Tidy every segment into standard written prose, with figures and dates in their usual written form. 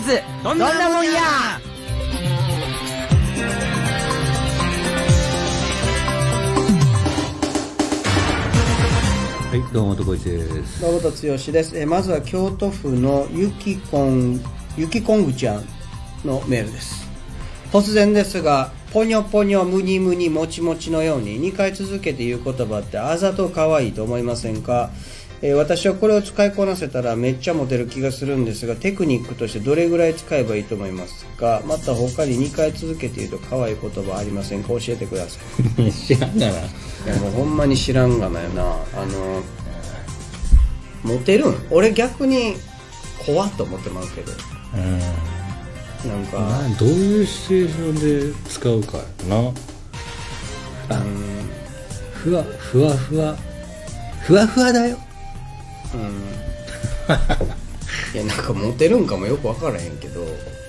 ズどんなもんや。 はい、どうもとこいちです。 どうもとつよしです。まずは京都府のゆきこんぐちゃんのメールです。突然ですが、ぽにょぽにょむにむにもちもちのように2回続けて言う言葉ってあざと可愛いと思いませんか？私はこれを使いこなせたらめっちゃモテる気がするんですが、テクニックとしてどれぐらい使えばいいと思いますか？また他に2回続けて言うと可愛い言葉ありませんか？教えてください。 知らんがな。 いやもうほんまに知らんがなよな。モテるん？俺逆に怖っと思ってますけど。なんかどういうシチュエーションで使うかやな。ふわふわふわふわふわだよ。 いやなんかモテるんかもよく分からへんけど。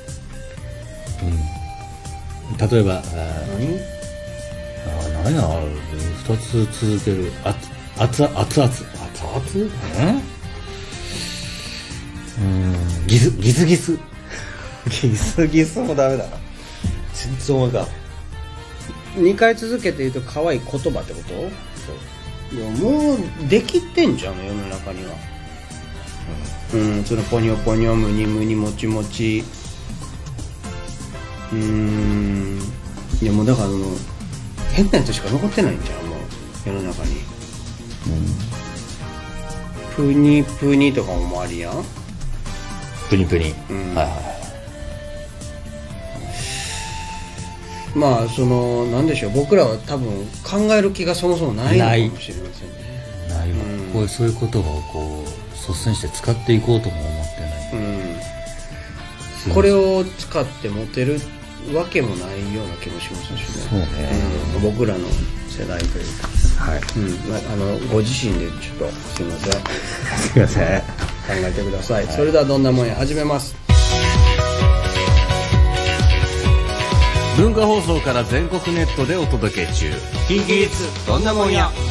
例えば何？ 何や2つ続ける熱々ギスギスギスギスもダメだな。 全然思いか 2回続けて言うと可愛い言葉ってこと？いやもうできてんじゃん世の中には。そのポニョポニョムニムニもちもち。いやもうだから変なやつしか残ってないんじゃんもう世の中に。プニプニとかもありやん。 プニプニ。はいはい。 まあなんでしょう、僕らは多分考える気がそもそもないのかもしれませんね。 ないわ。こうそういう言葉をこう率先して使っていこうとも思ってない。 これを使ってモテるわけもないような気もしますしね。 そうね。 僕らの世代というか。はい。ご自身でちょっとすいません。 すいません。 考えてください。それではどんなもんや始めます。 文化放送から全国ネットでお届け中。キンキッズどんなもんや。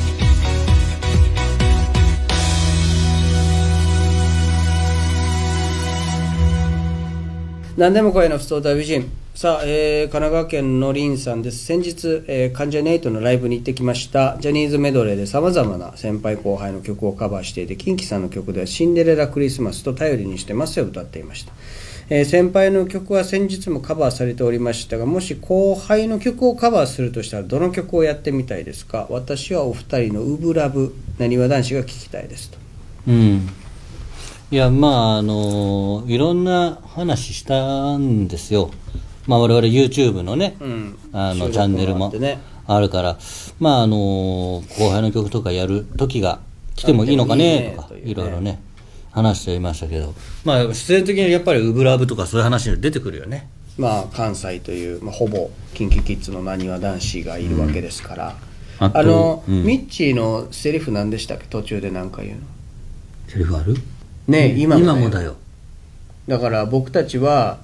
何でも声のふつおた美人。さあ、神奈川県のりんさんです。先日、関ジャニ∞のライブに行ってきました。ジャニーズメドレーで様々な先輩後輩の曲をカバーしていて、キンキさんの曲ではシンデレラクリスマスと頼りにしてますよ歌っていました。先輩の曲は先日もカバーされておりましたが、もし後輩の曲をカバーするとしたらどの曲をやってみたいですか？私はお二人のウブラブなにわ男子が聞きたいですと。 いやまあいろんな話したんですよ。まあ我々 YouTube のね、チャンネルもあるから、まあ後輩の曲とかやる時が来てもいいのかねとかいろいろね話していましたけど、まあ必然的にやっぱりウブラブとかそういう話に出てくるよね。 まあ関西という、ほぼキンキキッズのなにわ男子がいるわけですから、ミッチーのセリフ何でしたっけ？途中で何か言うのセリフある？ ねえ、今もだよ。だから僕たちは、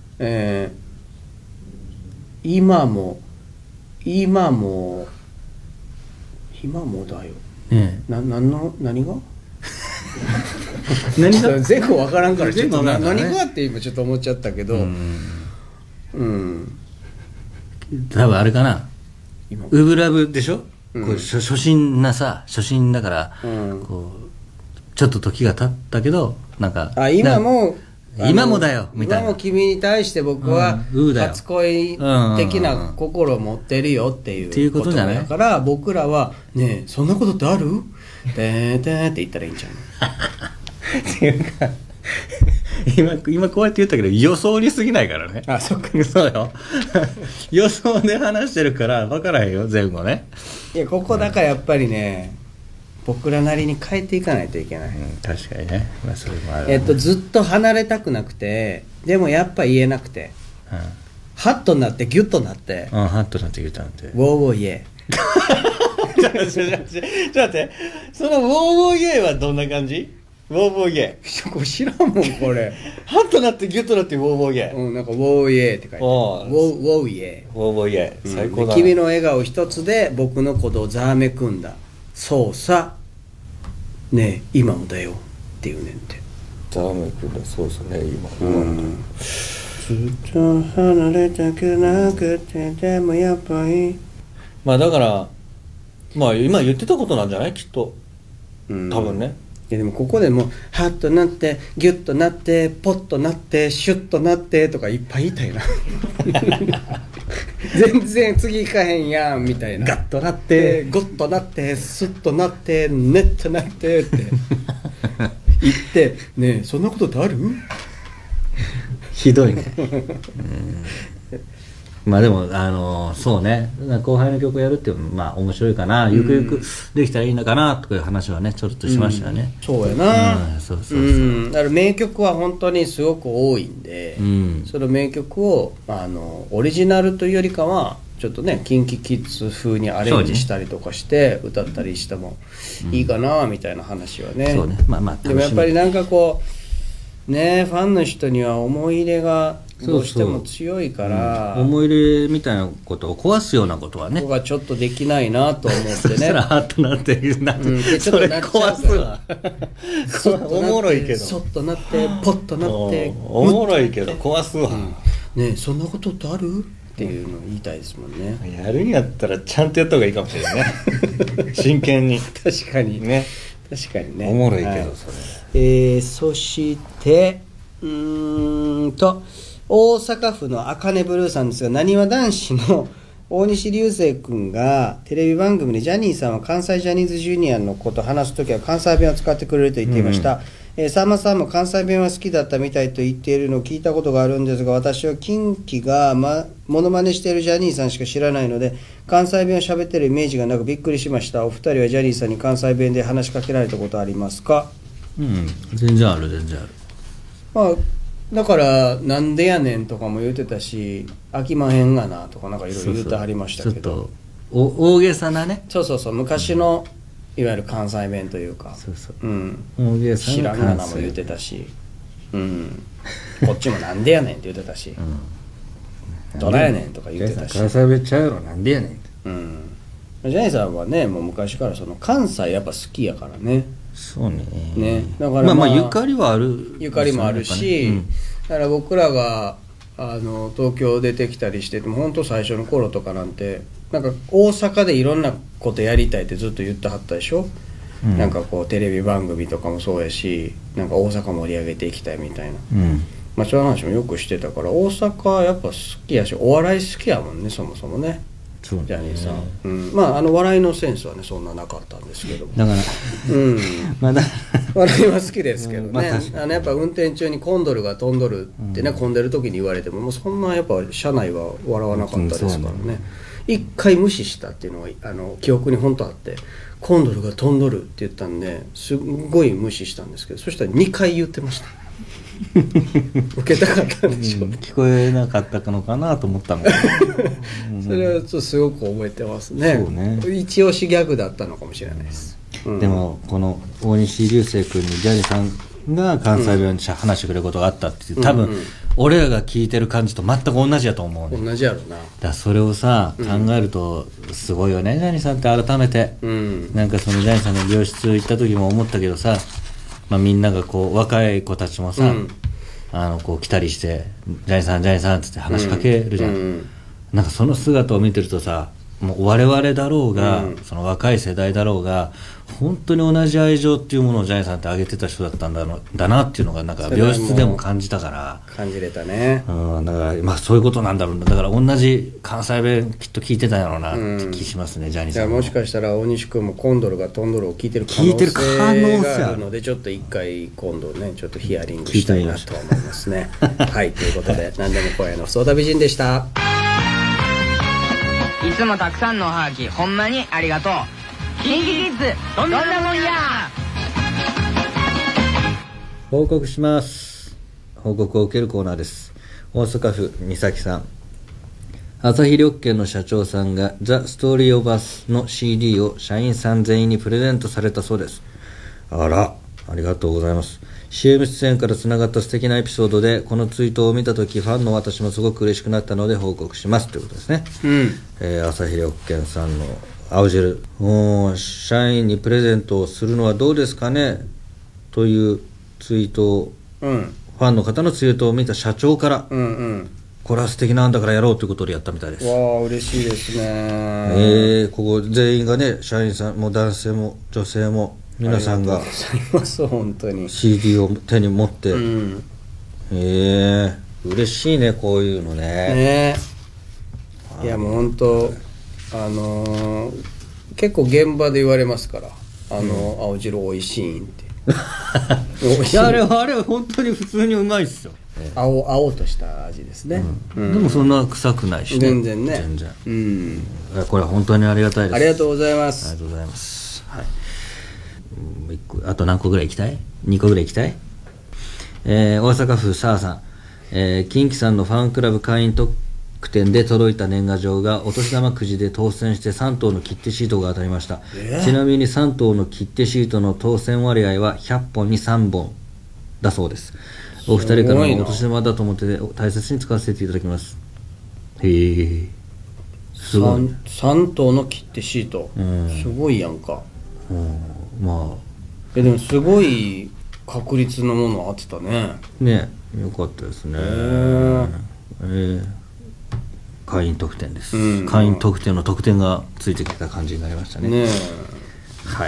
今もだよ。何が前後わからんからちょっと何がって今ちょっと思っちゃったけど、 多分あれかな。ウブラブでしょ。こう初心だから、こうちょっと時が経ったけどなんか今もだよみたいな。 今も君に対して僕は初恋的な心を持ってるよっていうことだから、僕らはねえそんなことってある？てーてーって言ったらいいんちゃうの？ っていうか今こうやって言ったけど予想に過ぎないからね。 あ、そっか。 そうよ。予想で話してるから分からへんよ前後ね。 いやここだからやっぱりね、僕らなりに変えていかないといけない。 確かにね。まあそれもある。 ずっと離れたくなくて、でもやっぱ言えなくて、ハッとなってギュッとなって、 ハッとなってギュッとなって。 ウォーウォーイエー。 ちょっと待って。そのウォーウォーイエーはどんな感じ？ウォーウォーイエー。これ知らんもんこれ。 ハッとなってギュッとなってウォーウォーイエー。 なんかウォーイエーって書いてある。ウォーイエー。 ウォーウォーイエー。最高だ。 君の笑顔一つで僕のことをざわめくんだ。そうさ。ねえ今もだよって言うねんて。 ざわめくんだ。そうですね、今ずっと離れたくなくて、でもやっぱりまあだからまあ今言ってたことなんじゃない、きっと。多分ね。 いやでもここでもうハッとなってギュッとなってポッとなってシュッとなってとかいっぱい言いたいな全然次行かへんやんみたいな。 ガッとなってゴッとなってスッとなってネッとなってって言ってねえ、そんなことってある？ ひどいねまあでもそうね、後輩の曲をやるっていうのはまあ面白いかな、ゆくゆくできたらいいのかなとかいう話はねちょっとしましたよね。 そうやな、 そうそうそう。 だから名曲は本当にすごく多いんで、その名曲をオリジナルというよりかはちょっとね KinKiKids 風にアレンジしたりとかして歌ったりしてもいいかなみたいな話はね。 そうね、まあまあでもやっぱりなんかこうね、ファンの人には思い入れがどうしても強いから、 思い入れみたいなことを壊すようなことはね、 僕はちょっとできないなと思ってね。 そしたらハッとなってちょっとなっちゃうそれ壊すわおもろいけど、 そっとなってポッとなっておもろいけど壊すわ、 ねえ、そんなことってあるっていうのを言いたいですもんね。 やるんやったらちゃんとやった方がいいかもしれないね真剣に。 確かにね、 確かにね。 おもろいけど、はい、それそして大阪府のあかねブルーさんですが、なにわ男子の大西流星君がテレビ番組でジャニーさんは関西ジャニーズジュニアのことを話すときは関西弁を使ってくれると言っていました。さんまさんも関西弁は好きだったみたいと言っているのを聞いたことがあるんですが、私は近畿がモノマネしているジャニーさんしか知らないので関西弁を喋っているイメージがなくびっくりしました。お二人はジャニーさんに関西弁で話しかけられたことありますか？ 全然ある全然ある。 まあだからなんでやねんとかも言ってたし、飽きまへんがなとかなんかいろいろ言ってはりましたけど、 ちょっと大げさなね、 そう昔のいわゆる関西弁というか、大げさな知らんがなも言ってたし、こっちもなんでやねんって言ってたし、どないやねんとか言ってたし、 関西弁ちゃうやろなんでやねんって。 ジャニーさんはねもう昔からその関西やっぱ好きやからね。 そうね、だからまあゆかりはある、 ゆかりもあるし、だから僕らが東京出てきたりしてても本当最初の頃とかなんてなんか大阪でいろんなことやりたいってずっと言ってはったでしょ、なんかこうテレビ番組とかもそうやし、なんか大阪盛り上げていきたいみたいな、まあそういう話もよくしてたから、大阪はやっぱ好きやしお笑い好きやもんね、そもそもね。ジャニーさん、まあ笑いのセンスはねそんななかったんですけども、 だからまだ笑いは好きですけどね、やっぱ運転中にコンドルが飛んどるってね、混んでる時に言われてももうそんなやっぱ車内は笑わなかったですからね。一回無視したっていうのが記憶に本当あって、コンドルが飛んどるって言ったんですごい無視したんですけど、そしたら2回言ってました受けたかったんでしょう、 聞こえなかったのかなと思ったのそれはちょっとすごく覚えてますね。 そうね、 一押しギャグだったのかもしれないです、 でもこの大西流星君にジャニーさんが関西弁で話してくれることがあったっていう、多分俺らが聞いてる感じと全く同じやと思うね。 同じやろな。 だからそれをさ考えるとすごいよね、ジャニーさんって改めて、なんかそのジャニーさんの病室行った時も思ったけどさ、まあ、みんながこう若い子たちもさ、こう来たりしてジャニーさんジャニーさんって話しかけるじゃん、なんかその姿を見てるとさ、もう我々だろうが、その若い世代だろうが本当に同じ愛情っていうものをジャニーさんってあげてた人だったんだなっていうのがなんか病室でも感じたから、 感じれたね。 だからまあそういうことなんだろうな。だから同じ関西弁きっと聞いてたんやろうなって気しますね、ジャニーさんも。 もしかしたら大西君もコンドルがトンドルを聞いてる可能性があるので、ちょっと一回今度ねちょっとヒアリングしたいなと思いますねはいということで何でも声のふつおた美人でした。 いつもたくさんのおはがきほんまにありがとう。キンキキッズどんなもんや。 報告します。報告を受けるコーナーです。大阪府三崎さん、朝日緑券の社長さんがザ・ストーリー・オブ・アスの CD を社員さん全員にプレゼントされたそうです。あら、ありがとうございます。 CM 出演からつながった素敵なエピソードで、このツイートを見たときファンの私もすごく嬉しくなったので報告しますということですね。朝日緑券さんの青汁、社員にプレゼントをするのはどうですかねというツイートをうん、 ファンの方のツイートを見た社長から、 うんうん、 これは素敵なんだからやろうということでやったみたいです。 わあ嬉しいですね。 ここ全員がね、社員さんも男性も女性も皆さんがありがとうございます本当に CD を手に持って、 うん、 嬉しいね、こういうのね。 いやもう本当結構現場で言われますから、青汁おいしいんって美味しい。 あれ本当に普通にうまいっすよ。 青とした味ですね、 でもそんな臭くないしね。 全然ね。 全然、これは本当にありがたいです。 ありがとうございます。 ありがとうございます。はい。あと何個ぐらい行きたい ?2 個ぐらい行きたい。大阪府サーさん、近畿さんのファンクラブ会員特典で届いた年賀状がお年玉くじで当選して3等の切手シートが当たりました。ちなみに3等の切手シートの当選割合は100本に3本だそうです。お二人からのお年玉だと思って大切に使わせていただきます。へえ、すごい。 3等の切手シート、すごいやんか。 まあでもすごい確率のもの当てたね。 ね、よかったですね。会員特典です、会員特典の特典がついてきた感じになりましたね。はい。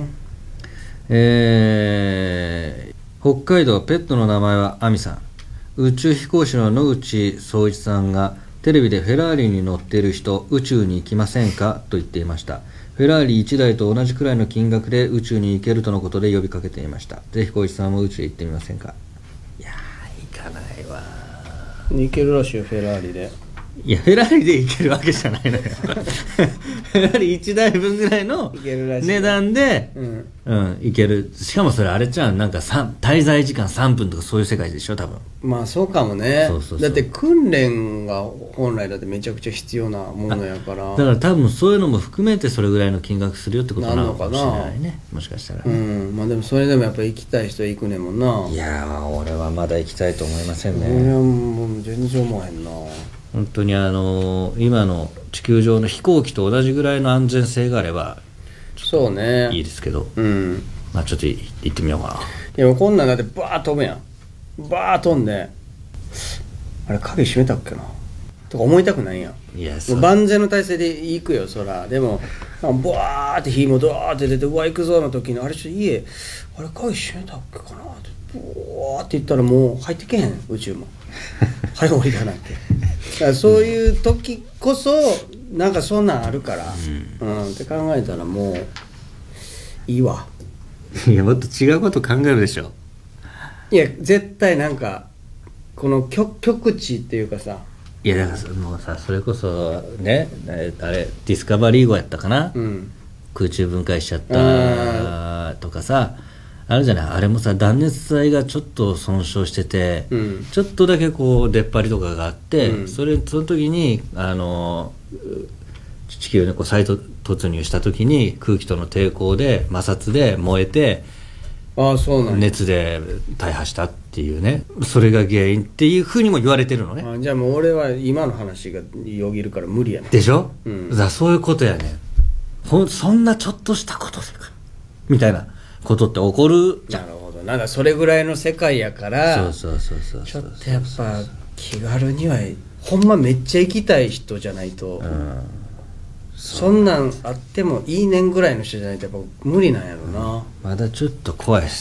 北海道ペットの名前はアミさん。宇宙飛行士の野口聡一さんがテレビでフェラーリに乗っている人宇宙に行きませんかと言っていました。フェラーリ1台と同じくらいの金額で宇宙に行けるとのことで呼びかけていました。ぜひ光一さんも宇宙へ行ってみませんか。いやー、行かないわ。 行けるらしいよ、フェラーリで。 いや、フェラーリで行けるわけじゃないのよ。フェラーリ1台分ぐらいの値段で行ける。しかもそれあれじゃん、なんか滞在時間3分とかそういう世界でしょ、多分。 まあそうかもね。 そうだって訓練が本来だってめちゃくちゃ必要なものやから。 だから多分そういうのも含めてそれぐらいの金額するよってことなのかもしれないね。もしかしたら。 まあでもそれでもやっぱり行きたい人は行くねんもんな。 いやー、俺はまだ行きたいと思いませんね。 俺はもう全然思わへんな。 本当に今の地球上の飛行機と同じぐらいの安全性があればそうね、 いいですけど、まあちょっと行ってみようかな。 いやこんなんだってバーッ飛ぶやん。バーッ飛んであれ鍵閉めたっけなとか思いたくないやん。 いや、 万全の体制で行くよそら。でもバーって火もドワーって出てうわ行くぞの時にあれちょっと家あれ鍵閉めたっけかなってブワーって言ったらもう入ってけへん宇宙もはい降りたなんて。だからそういう時こそなんかそんなんあるから、って考えたらもういいわ。 いや、もっと違うこと考えるでしょ。 いや絶対なんかこの極地っていうかさ。 いやだからもうさ、それこそね、あれディスカバリー号やったかな、空中分解しちゃったとかさあるじゃない。あれもさ、断熱材がちょっと損傷してて、ちょっとだけこう出っ張りとかがあって、その時に地球にこう再突入した時に空気との抵抗で摩擦で燃えて、 そうなん熱で大破したっていうね、それが原因っていうふうにも言われてるのね。 じゃあもう俺は今の話がよぎるから無理やねでしょ、だからそういうことやね。そんなちょっとしたことでかみたいなことって起こるじゃん。 なるほど。なんかそれぐらいの世界やからそうちょっとやっぱ気軽にはほんまめっちゃ行きたい人じゃないと、そんなんあってもいいねんぐらいの人じゃないとやっぱ無理なんやろな。 まだちょっと怖いです。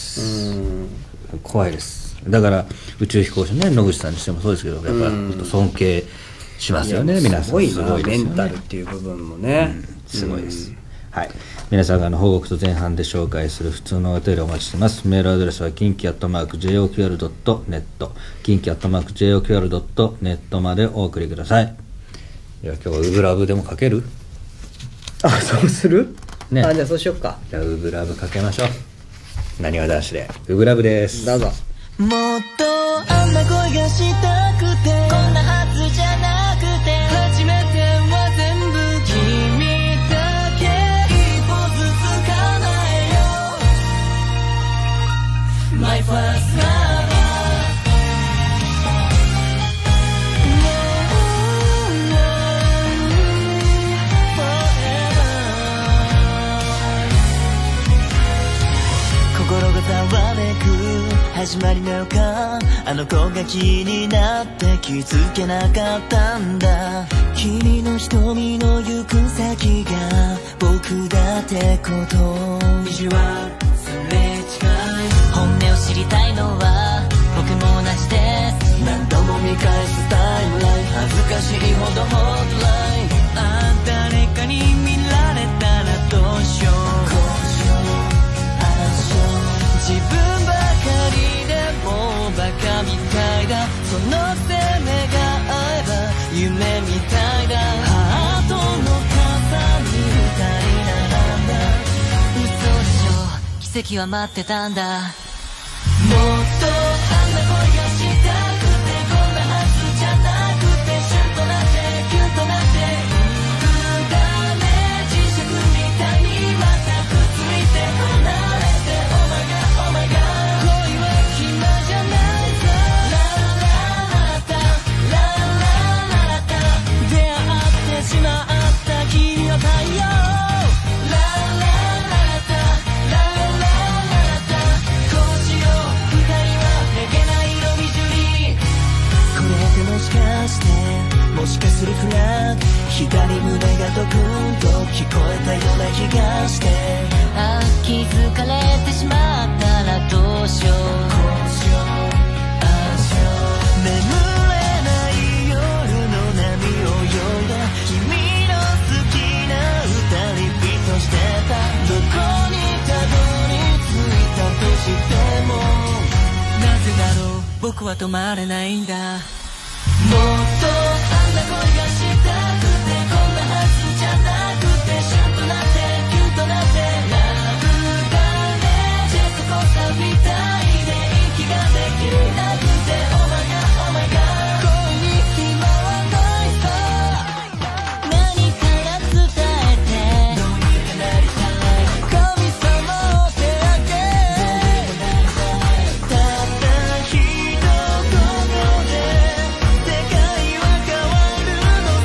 怖いです。だから宇宙飛行士ね、野口さんにしてもそうですけど、やっぱ尊敬しますよね。皆さんすごいな、メンタルっていう部分もね、 すごいです。はい、皆さんが報告と前半で紹介する普通のお便りをお待ちしています。メールアドレスはkinki@joqr.net、 kinki@joqr.net までお送りください。いや、今日はウブラブでもかける？ そうする？ ね。 じゃあそうしよっか。 じゃあウブラブかけましょう。なにわ男子でウブラブです。 どうぞ。 もっとあんな恋がしたくて、こんなはずじゃなくて、初めては全部君だけ、一歩ずつ叶えよう My first love。 心がざわめく始まりなのか、あの子が気になって気づけなかったんだ。君の瞳の行く先が僕だってこと、意地はすれ違い、本音を知りたいのは僕も同じです。何度も見返すタイムライン、恥ずかしいほどホットライン、誰かに見られたらどうしよう、自分ばかりでもバカみたいだ、そのせい願えば夢みたいだ、ハートの傘に二人並んだ、嘘でしょ奇跡は待ってたんだ。もっとあんな恋がしたくて、こんなはずじゃなくて、シュンとなってキュンとなっていくだね、磁石みたいにまたくっついて離れて、Oh my god Oh my god、 恋は暇じゃないさ、ララララタララララタ、出会ってしまった君の太陽、ララララタララララタ、こうしよう二人はめげない色みじゅり、これってもしかしてもしかするくらい左胸がドクンと聞こえたような気がして、あ、気づかれてしまったらどうしよう、眠れない夜の波を泳いだ君の好きな歌リピートしてた、どこにたどり着いたとしてもなぜだろう僕は止まれないんだ。もっとあんな恋がしたくて、こんなはずじゃなくて、シュンとなってキュンとなってラブだね、ジェットコースターみたいで息ができなくて、Oh my god Oh my god、 恋に暇はないさ、何から伝えてどうにかなりたい、神様を手当てたった一言で世界は変わる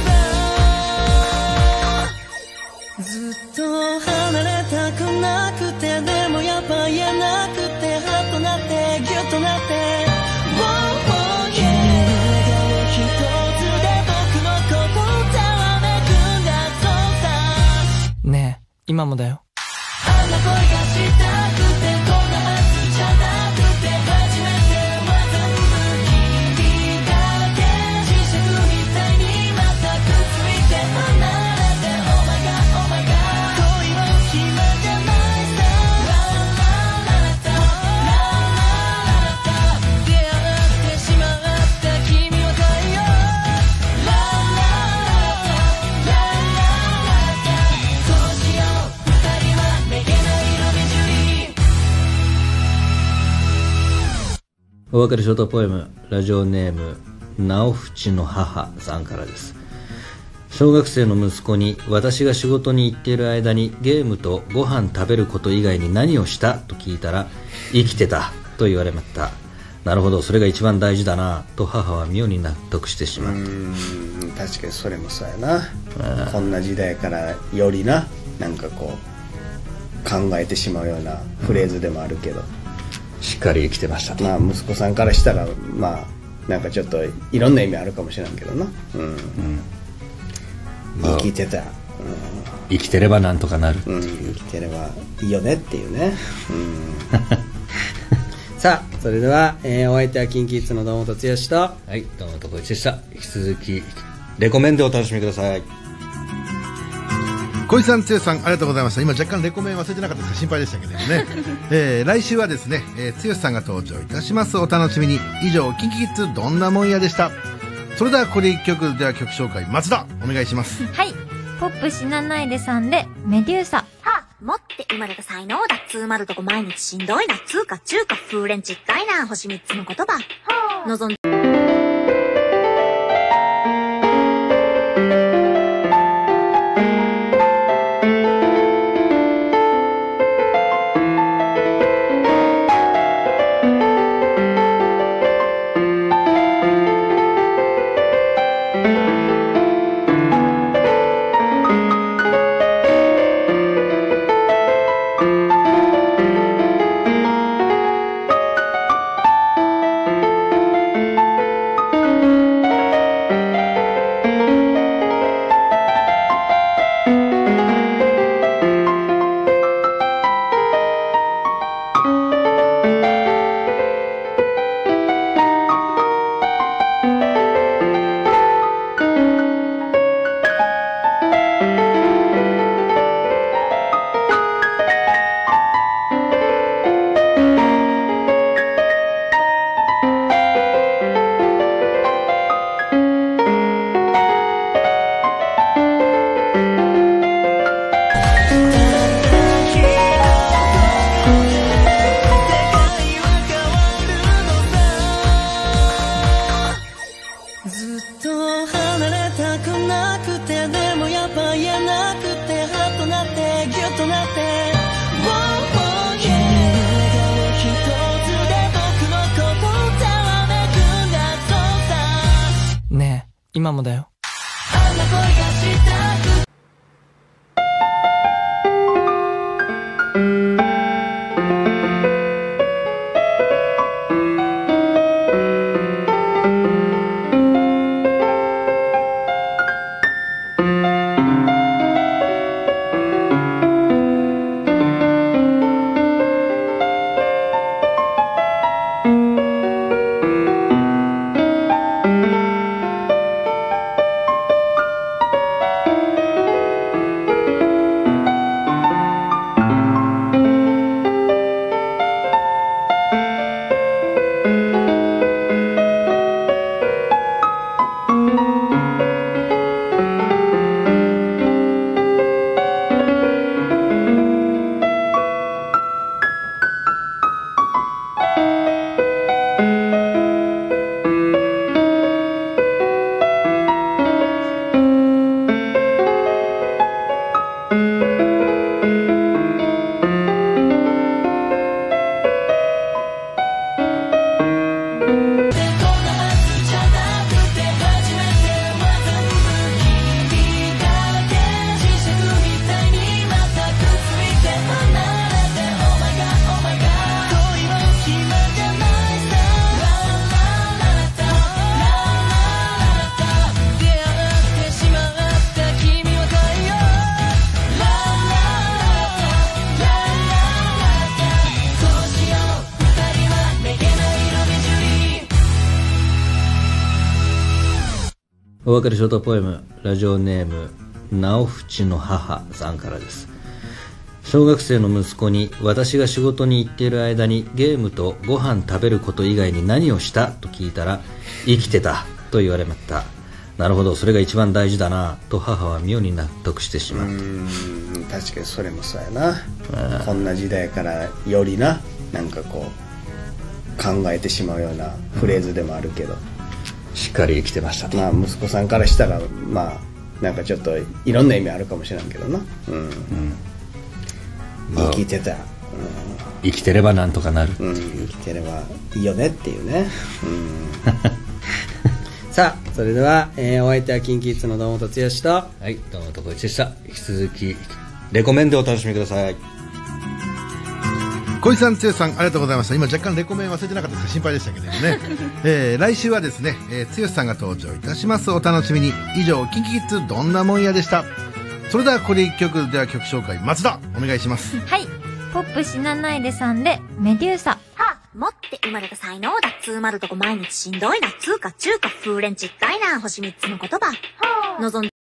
のさ、ずっと離れたくなくて、でもやっぱ言えなくて、ハッとなってギュッとなって、君の笑顔一つで僕のことざわめくんだそうさ、ねえ今もだよ、あんな恋がしたくて、こんなはずじゃなくて、初めては全部君だけ、磁石みたいにまたくっついて離れて、Oh my god Oh my god、 恋は暇じゃないさ、ララララタラララタ、出会ってしまった君は太陽、ララララタラララタ、こうしよう二人はめげない色みじゅり。 お別れショートポエム、ラジオネーム直淵の母さんからです。小学生の息子に、私が仕事に行っている間にゲームとご飯食べること以外に何をしたと聞いたら、生きてたと言われました。なるほど、それが一番大事だなと母は妙に納得してしまった。 確かにそれもそうやな、こんな時代からよりな、なんかこう考えてしまうようなフレーズでもあるけど、 しっかり生きてましたと。 まあ息子さんからしたらまあなんかちょっといろんな意味あるかもしれんけどな、生きてた、 生きてればなんとかなるっていう、 生きてればいいよねっていうね、さあそれでは、お相手はキンキッズの堂本剛と、 はい、どうもとこいちでした。引き続きレコメンでお楽しみください。 小井さん、剛さん、ありがとうございました。今若干レコメン忘れてなかったですか、心配でしたけどね。来週はですね、剛さんが登場いたします。お楽しみに。以上、キンキキッズどんなもんやでした。それではここで一曲、では曲紹介、松田、お願いします。 はい。ポップ死なないでさんで、メデューサ。 はあ、持って生まれた才能だ。つまるとこ毎日しんどいな。通貨、中華、風蓮ちっかいな。星3つの言葉。望んで今もだよ。 お別れショートポエム、ラジオネーム直淵の母さんからです。小学生の息子に私が仕事に行っている間にゲームとご飯食べること以外に何をしたと聞いたら、生きてたと言われました。なるほど、それが一番大事だなと母は妙に納得してしまった。 確かにそれもそうやな。こんな時代からよりな、なんかこう考えてしまうようなフレーズでもあるけど、 しっかり生きてましたと。 まあ息子さんからしたらまあなんかちょっといろんな意味あるかもしれんけどな。生きてた、 生きてればなんとかなる、 生きてればいいよねっていうね。さあそれでは、お相手はキンキッズの堂本剛と、 はい、堂本光一でした。引き続きレコメンでお楽しみください。 小石さん、剛さん、ありがとうございました。今若干レコメン忘れてなかったです。心配でしたけどもね。来週はですね、剛さんが登場いたします。お楽しみに。以上、キンキキッズどんなもんやでした。それではこれ一曲、では曲紹介、松田、お願いします。 はい。ポップ死なないでさんで、メデューサ。 は持って生まれた才能だ。つまるとこ毎日しんどいな。通貨、中華、風蓮ちっかいな。星3つの言葉。望ん